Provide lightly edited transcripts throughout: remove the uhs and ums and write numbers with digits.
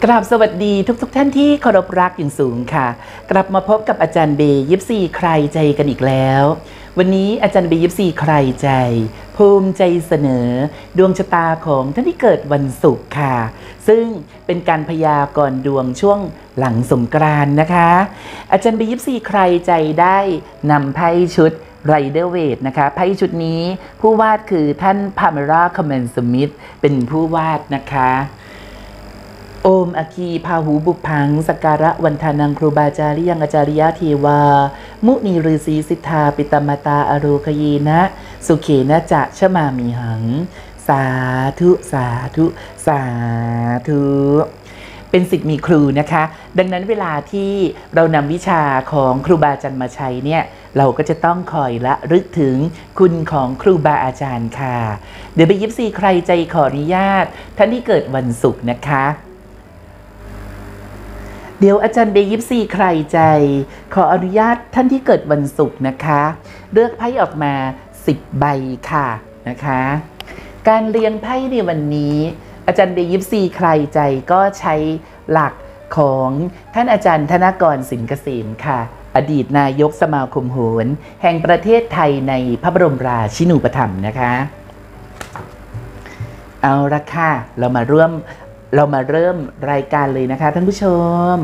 กราบสวัสดีทุกท่านที่เคารพรักอย่างสูงค่ะกลับมาพบกับอาจารย์เบย์ยิปซีใครใจกันอีกแล้ววันนี้อาจารย์เบย์ยิปซีใครใจภูมิใจเสนอดวงชะตาของท่านที่เกิดวันศุกร์ค่ะซึ่งเป็นการพยากรณ์ดวงช่วงหลังสงกรานต์นะคะอาจารย์เบย์ยิปซีใครใจได้นำไพ่ชุดไรเดอร์เวทนะคะไพ่ชุดนี้ผู้วาดคือท่านพาเมราคอมเมนสมิธเป็นผู้วาดนะคะโอมอคีพาหูบุพังสการะวันทานังครูบาจาริยังอาจาริยะเทวามุนีฤาษีสิทธาปิตมตาอโรคยีนะสุเขนะจะชมามีหังสาธุสาธุสาธุเป็นศิษย์มีครูนะคะดังนั้นเวลาที่เรานำวิชาของครูบาอาจารย์มาใช้เนี่ยเราก็จะต้องคอยละลึกถึงคุณของครูบาอาจารย์ค่ะเดี๋ยวไปยิปซีใครใจขออนุญาตท่านที่เกิดวันศุกร์นะคะเดี๋ยวอาจารย์เบย์ยิปซีใครใจขออนุญาตท่านที่เกิดวันศุกร์นะคะเลือกไพ่ออกมา10ใบค่ะนะคะการเรียงไพ่ในวันนี้อาจารย์เบย์ยิปซีใครใจก็ใช้หลักของท่านอาจารย์ธนกรสินเกษมค่ะอดีตนายกสมาคมโหรแห่งประเทศไทยในพระบรมราชินูปถัมภ์นะคะเอาละค่ะเรามาเริ่มรายการเลยนะคะท่านผู้ชม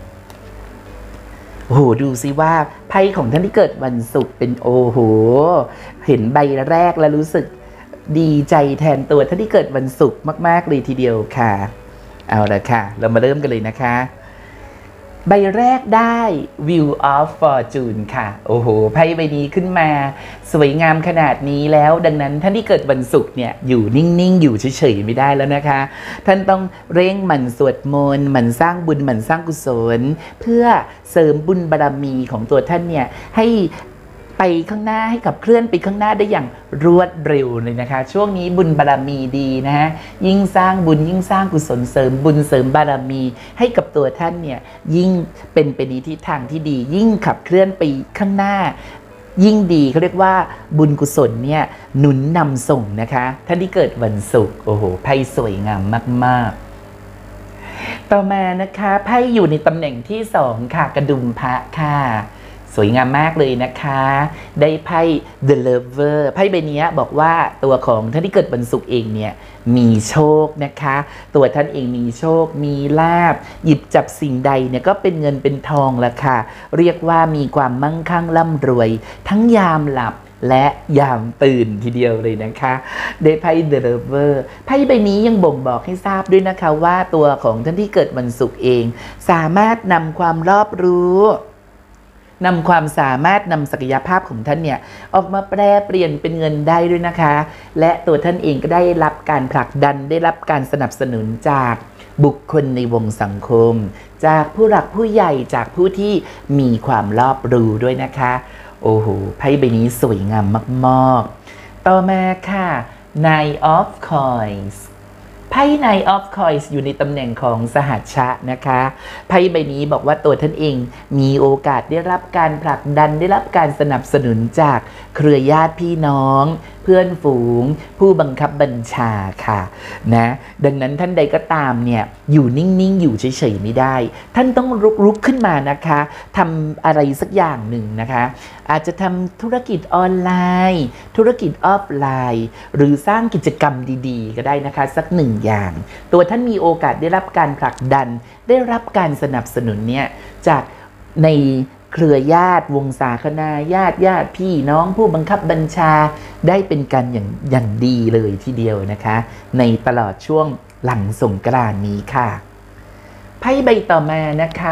โอ้โหดูสิว่าไพ่ของท่านที่เกิดวันศุกร์เป็นโอ้โหเห็นใบแรกแล้วรู้สึกดีใจแทนตัวท่านที่เกิดวันศุกร์มากๆเลยทีเดียวค่ะเอาละค่ะเรามาเริ่มกันเลยนะคะใบแรกได้ View of Fortune ค่ะโอ้โหไพ่ใบนี้ขึ้นมาสวยงามขนาดนี้แล้วดังนั้นท่านที่เกิดวันศุกร์เนี่ยอยู่นิ่งๆอยู่เฉยๆไม่ได้แล้วนะคะท่านต้องเร่งหมั่นสวดมนต์หมั่นสร้างบุญหมั่นสร้างกุศลเพื่อเสริมบุญบารมีของตัวท่านเนี่ยให้ไปข้างหน้าให้กับเคลื่อนไปข้างหน้าได้อย่างรวดเร็วเลยนะคะช่วงนี้บุญบารมีดีนะฮะยิ่งสร้างบุญยิ่งสร้างกุศลเสริมบุญเสริมบารมีให้กับตัวท่านเนี่ยยิ่งเป็นไปในทิศทางที่ดียิ่งขับเคลื่อนไปข้างหน้ายิ่งดีเขาเรียกว่าบุญกุศลเนี่ยหนุนนำส่งนะคะท่านที่เกิดวันศุกร์โอ้โหไพ่สวยงามมากๆต่อมานะคะไพ่อยู่ในตำแหน่งที่2ค่ะกระดุมพระค่ะสวยงามมากเลยนะคะได้ไพ่ The Lover ไพ่ใบนี้บอกว่าตัวของท่านที่เกิดวันศุกร์เองเนี่ยมีโชคนะคะตัวท่านเองมีโชคมีลาภหยิบจับสิ่งใดเนี่ยก็เป็นเงินเป็นทองละค่ะเรียกว่ามีความมั่งคั่งร่ำรวยทั้งยามหลับและยามตื่นทีเดียวเลยนะคะได้ไพ่ The Lover ไพ่ใบนี้ยังบ่งบอกให้ทราบด้วยนะคะว่าตัวของท่านที่เกิดวันศุกร์เองสามารถนำความรอบรู้นำความสามารถนำศักยภาพของท่านเนี่ยออกมาแปลเปลี่ยนเป็นเงินได้ด้วยนะคะและตัวท่านเองก็ได้รับการผลักดันได้รับการสนับสนุนจากบุคคลในวงสังคมจากผู้หลักผู้ใหญ่จากผู้ที่มีความรอบรู้ด้วยนะคะโอ้โหไพ่ใบนี้สวยงามมากๆต่อมาค่ะ Nine of Coinsไพ่ Nine of Coins อยู่ในตำแหน่งของสหัชชะนะคะไพ่ใบนี้บอกว่าตัวท่านเองมีโอกาสได้รับการผลักดันได้รับการสนับสนุนจากเครือญาติพี่น้องเพื่อนฝูงผู้บังคับบัญชาค่ะนะดังนั้นท่านใดก็ตามเนี่ยอยู่นิ่งๆอยู่เฉยๆไม่ได้ท่านต้องลุกขึ้นมานะคะทำอะไรสักอย่างหนึ่งนะคะอาจจะทำธุรกิจออนไลน์ธุรกิจออฟไลน์หรือสร้างกิจกรรมดีๆก็ได้นะคะสักหนึ่งอย่างตัวท่านมีโอกาสได้รับการผลักดันได้รับการสนับสนุนเนี่ยจากในเครือญาติวงศาคณาญาติพี่น้องผู้บังคับบัญชาได้เป็นกันอย่างดีเลยทีเดียวนะคะในตลอดช่วงหลังสงกรานต์นี้ค่ะไพ่ใบต่อมานะคะ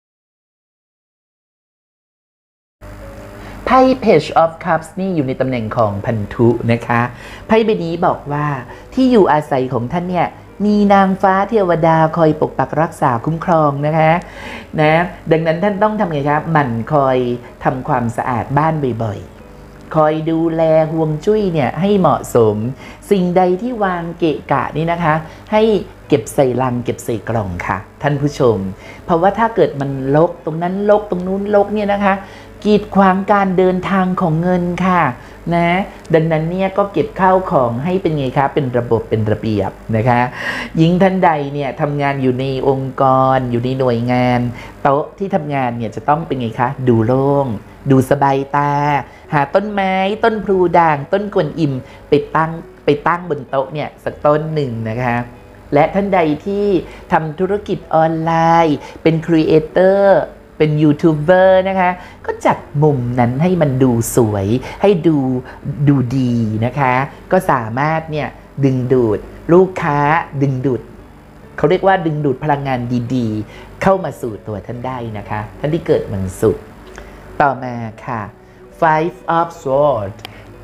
ไพ่ Page of Cups นี่อยู่ในตำแหน่งของพันธุนะคะไพ่ใบนี้บอกว่าที่อยู่อาศัยของท่านเนี่ยมีนางฟ้าเทวดาคอยปกปักรักษาคุ้มครองนะคะดังนั้นท่านต้องทำไงครับหมั่นคอยทำความสะอาดบ้านบ่อยๆคอยดูแลห่วงจุ้ยเนี่ยให้เหมาะสมสิ่งใดที่วางเกะกะนี่นะคะให้เก็บใส่ลังเก็บใส่กล่องค่ะท่านผู้ชมเพราะว่าถ้าเกิดมันรกตรงนั้นรกตรงนู้นรกเนี่ยนะคะกีดขวางการเดินทางของเงินค่ะนะดังนั้นเนี่ยก็เก็บข้าวของให้เป็นไงคะเป็นระบบเป็นระเบียบนะคะยิ่งท่านใดเนี่ยทำงานอยู่ในองค์กรอยู่ในหน่วยงานโต๊ะที่ทำงานเนี่ยจะต้องเป็นไงคะดูโล่งดูสบายตาหาต้นไม้ต้นพลูด่างต้นกวนอิมไปตั้งบนโต๊ะเนี่ยสักต้นหนึ่งนะคะและท่านใดที่ทำธุรกิจออนไลน์เป็นครีเอเตอร์เป็นยูทูบเบอร์นะคะก็จัดมุมนั้นให้มันดูสวยให้ดูดีนะคะก็สามารถเนี่ยดึงดูดลูกค้าดึงดูดเขาเรียกว่าดึงดูดพลังงานดีๆเข้ามาสู่ตัวท่านได้นะคะท่านที่เกิดวันศุกร์ต่อมาค่ะ Five of Swords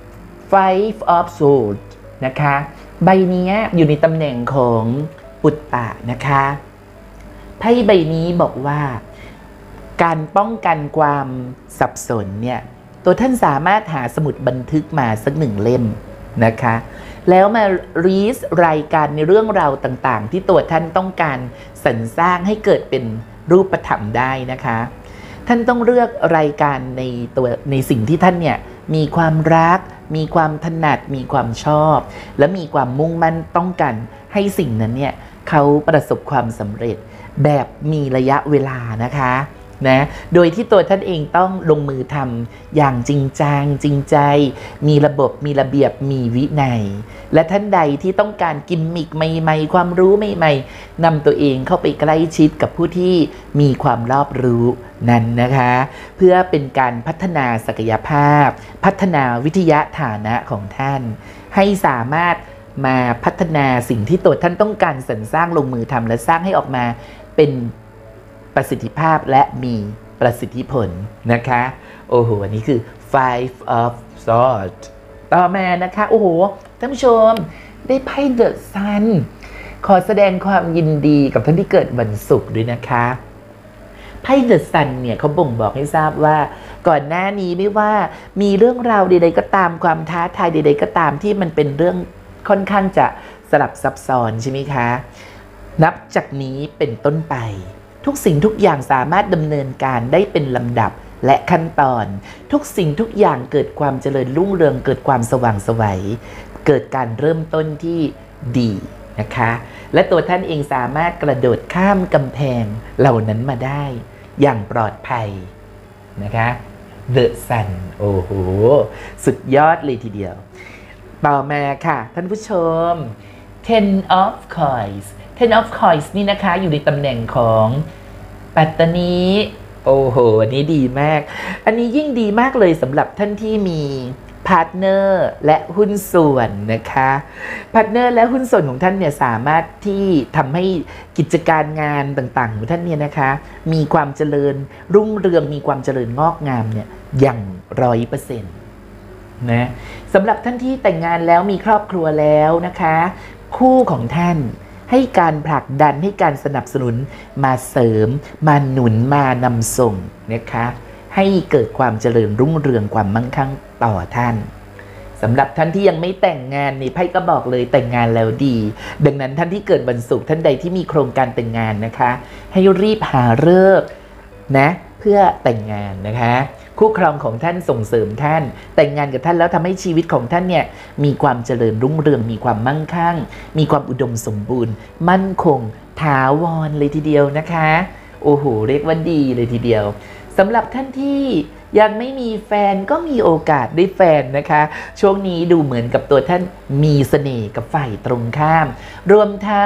Five of Swords นะคะใบนี้อยู่ในตำแหน่งของปุตตะนะคะไพ่ใบนี้บอกว่าการป้องกันความสับสนเนี่ยตัวท่านสามารถหาสมุดบันทึกมาสักหนึ่งเล่มนะคะแล้วมารีสรายการในเรื่องราวต่างๆที่ตัวท่านต้องการสรรสร้างให้เกิดเป็นรูปธรรมได้นะคะท่านต้องเลือกรายการในสิ่งที่ท่านเนี่ยมีความรักมีความถนัดมีความชอบและมีความมุ่งมั่นต้องการให้สิ่งนั้นเนี่ยเขาประสบความสำเร็จแบบมีระยะเวลานะคะนะโดยที่ตัวท่านเองต้องลงมือทำอย่างจริงจังจริงใจมีระบบมีระเบียบมีวินัยและท่านใดที่ต้องการกิมมิคใหม่ๆความรู้ใหม่ๆนำตัวเองเข้าไปใกล้ชิดกับผู้ที่มีความรอบรู้นั้นนะคะเพื่อเป็นการพัฒนาศักยภาพพัฒนาวิทยาฐานะของท่านให้สามารถมาพัฒนาสิ่งที่ตัวท่านต้องการสรรสร้างลงมือทำและสร้างให้ออกมาเป็นประสิทธิภาพและมีประสิทธิผลนะคะโอ้โหอันนี้คือ Five of Swords ต่อมานะคะโอ้โหท่านผู้ชมได้ไพ่ The Sun ขอแสดงความยินดีกับท่านที่เกิดวันศุกร์ด้วยนะคะไพ่ The Sun เนี่ยเขาบ่งบอกให้ทราบว่าก่อนหน้านี้ไม่ว่ามีเรื่องราวใดๆก็ตามความท้าทายใดๆก็ตามที่มันเป็นเรื่องค่อนข้างจะสลับซับซ้อนใช่ไหมคะนับจากนี้เป็นต้นไปทุกสิ่งทุกอย่างสามารถดำเนินการได้เป็นลำดับและขั้นตอนทุกสิ่งทุกอย่างเกิดความเจริญรุ่งเรืองเกิดความสว่างไสวเกิดการเริ่มต้นที่ดีนะคะและตัวท่านเองสามารถกระโดดข้ามกำแพงเหล่านั้นมาได้อย่างปลอดภัยนะคะ The Sun โอ้โหสุดยอดเลยทีเดียวต่อมาค่ะท่านผู้ชม Ten of Coins Ten of Coins นี่นะคะอยู่ในตำแหน่งของปัตตานีโอ้โหอันนี้ดีมากอันนี้ยิ่งดีมากเลยสำหรับท่านที่มีพาร์ทเนอร์และหุ้นส่วนนะคะพาร์ทเนอร์และหุ้นส่วนของท่านเนี่ยสามารถที่ทำให้กิจการงานต่างๆของท่านเนี่ยนะคะมีความเจริญรุ่งเรืองมีความเจริญงอกงามเนี่ยอย่าง 100%นะสำหรับท่านที่แต่งงานแล้วมีครอบครัวแล้วนะคะคู่ของท่านให้การผลักดันให้การสนับสนุนมาเสริมมาหนุนมานำส่งนะคะให้เกิดความเจริญรุ่งเรืองความมั่งคั่งต่อท่านสำหรับท่านที่ยังไม่แต่งงานนี่ไพ่ก็บอกเลยแต่งงานแล้วดีดังนั้นท่านที่เกิดวันศุกร์ท่านใดที่มีโครงการแต่งงานนะคะให้รีบหาฤกษ์นะเพื่อแต่งงานนะคะคู่ครองของท่านส่งเสริมท่านแต่งงานกับท่านแล้วทำให้ชีวิตของท่านเนี่ยมีความเจริญรุ่งเรืองมีความมั่งคั่งมีความอุดมสมบูรณ์มั่นคงถาวรเลยทีเดียวนะคะโอ้โหเรียกว่าดีเลยทีเดียวสำหรับท่านที่ยังไม่มีแฟนก็มีโอกาสได้แฟนนะคะช่วงนี้ดูเหมือนกับตัวท่านมีเสน่ห์กับฝ่ายตรงข้ามรวมทั้ง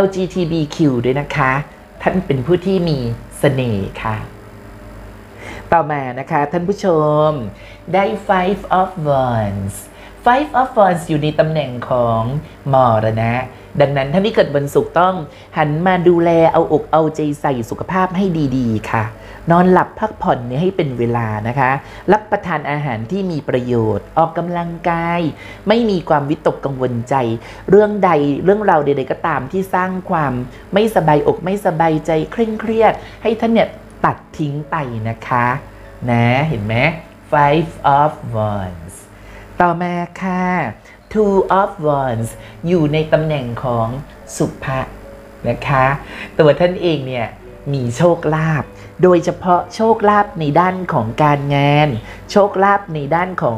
LGBTQ ด้วยนะคะท่านเป็นผู้ที่มีเสน่ห์ค่ะต่อมานะคะท่านผู้ชมได้ Five of Wands Five of Wands อยู่ในตำแหน่งของมรณะดังนั้นท่านที่เกิดวันศุกร์ต้องหันมาดูแลเอาอกเอาใจใส่สุขภาพให้ดีๆค่ะนอนหลับพักผ่อนให้เป็นเวลานะคะรับประทานอาหารที่มีประโยชน์ออกกำลังกายไม่มีความวิตกกังวลใจเรื่องราวใดๆก็ตามที่สร้างความไม่สบายอกไม่สบายใจเคร่งเครียดให้ท่านเนี่ยตัดทิ้งไปนะคะนะเห็นไหม Five of Wands ต่อมาค่ะ Two of Wands อยู่ในตำแหน่งของสุภะนะคะตัวท่านเองเนี่ยมีโชคลาภโดยเฉพาะโชคลาภในด้านของการงานโชคลาภในด้านของ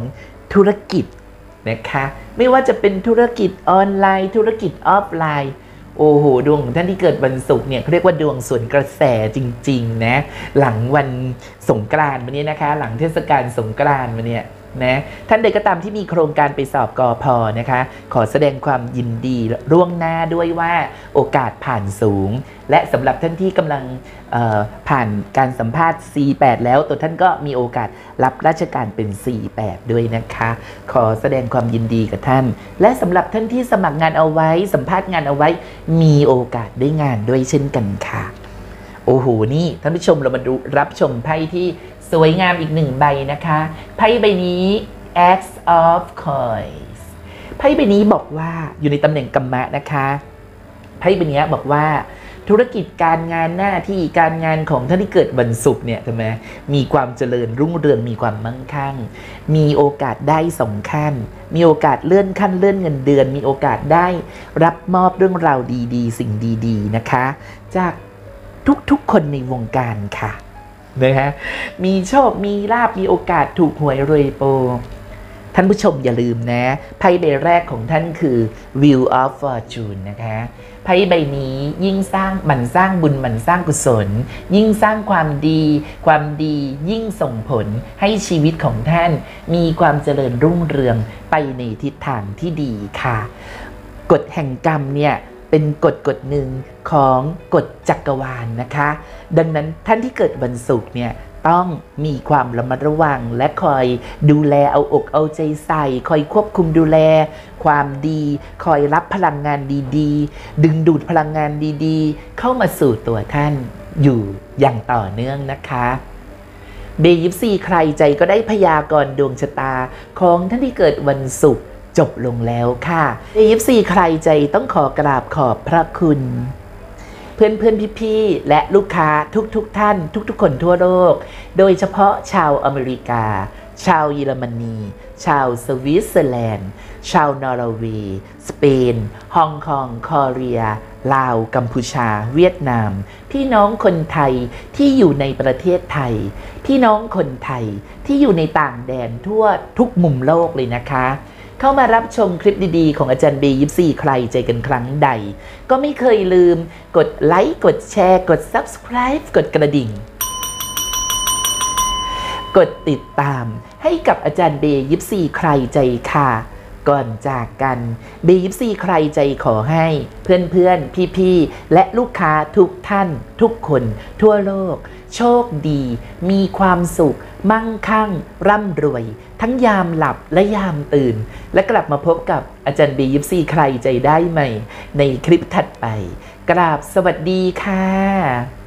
ธุรกิจนะคะไม่ว่าจะเป็นธุรกิจออนไลน์ธุรกิจออฟไลน์โอ้โหดวงของท่านที่เกิดวันศุกร์เนี่ยเขาเรียกว่าดวงสวนกระแสจริงๆนะหลังวันสงกรานต์วันนี้นะคะหลังเทศกาลสงกรานต์วันนี้นะท่านใดก็ตามที่มีโครงการไปสอบกพ.นะคะขอแสดงความยินดีล่วงหน้าด้วยว่าโอกาสผ่านสูงและสำหรับท่านที่กำลังผ่านการสัมภาษณ์ C8 แล้วตัวท่านก็มีโอกาสรับราชการเป็น C8 ด้วยนะคะขอแสดงความยินดีกับท่านและสำหรับท่านที่สมัครงานเอาไว้สัมภาษณ์งานเอาไว้มีโอกาสได้งานด้วยเช่นกันค่ะโอ้โหนี่ท่านผู้ชมเรามาดูรับชมไพ่ที่สวยงามอีกหนึ่งใบนะคะไพ่ใบนี้ Ace of Coins ไพ่ใบนี้บอกว่าอยู่ในตำแหน่งกัมมะนะคะไพ่ใบนี้บอกว่าธุรกิจการงานหน้าที่การงานของท่านที่เกิดวันศุกร์เนี่ยใช่ไหมมีความเจริญรุ่งเรืองมีความมั่งคั่งมีโอกาสได้2 ขั้นมีโอกาสเลื่อนขั้นเลื่อนเงินเดือนมีโอกาสได้รับมอบเรื่องราวดีๆสิ่งดีๆนะคะจากทุกๆคนในวงการค่ะนะฮะมีโชคมีลาภมีโอกาสถูกหวยรวยโปท่านผู้ชมอย่าลืมนะไพ่ใบแรกของท่านคือ Wheel of Fortune นะคะไพ่ใบนี้ยิ่งสร้างมันสร้างบุญมันสร้างกุศลยิ่งสร้างความดียิ่งส่งผลให้ชีวิตของท่านมีความเจริญรุ่งเรืองไปในทิศทางที่ดีค่ะกฎแห่งกรรมเนี่ยเป็นกฎหนึ่งของกฎจักรวาลนะคะดังนั้นท่านที่เกิดวันศุกร์เนี่ยต้องมีความระมัดระวังและคอยดูแลเอาอกเอาใจใส่คอยควบคุมดูแลความดีคอยรับพลังงานดีๆดึงดูดพลังงานดีๆเข้ามาสู่ตัวท่านอยู่อย่างต่อเนื่องนะคะเบยิปซีใครใจก็ได้พยากรณ์ดวงชะตาของท่านที่เกิดวันศุกร์จบลงแล้วค่ะเบยิปซีใครใจต้องขอกราบขอบพระคุณเพื่อนพี่ๆและลูกค้าทุกท่านทุกคนทั่วโลกโดยเฉพาะชาวอเมริกาชาวเยอรมนีชาวสวิตเซอร์แลนด์ชาวนอร์เวย์สเปนฮ่องกงคอเรียลาวกัมพูชาเวียดนามพี่น้องคนไทยที่อยู่ในประเทศไทยพี่น้องคนไทยที่อยู่ในต่างแดนทั่วทุกมุมโลกเลยนะคะเข้ามารับชมคลิปดีๆของอาจารย์เบยิปซีใครใจกันครั้งใดก็ไม่เคยลืมกดไลค์กดแชร์กด Subscribe กดกระดิ่งกดติดตามให้กับอาจารย์เบยิปซีใครใจค่ะก่อนจากกันเบยิปซีใครใจขอให้เพื่อนๆพี่ๆและลูกค้าทุกท่านทุกคนทั่วโลกโชคดีมีความสุขมั่งคั่งร่ำรวยทั้งยามหลับและยามตื่นและกลับมาพบกับอาจารย์เบยิปซีใครใจได้ใหม่ในคลิปถัดไปกราบสวัสดีค่ะ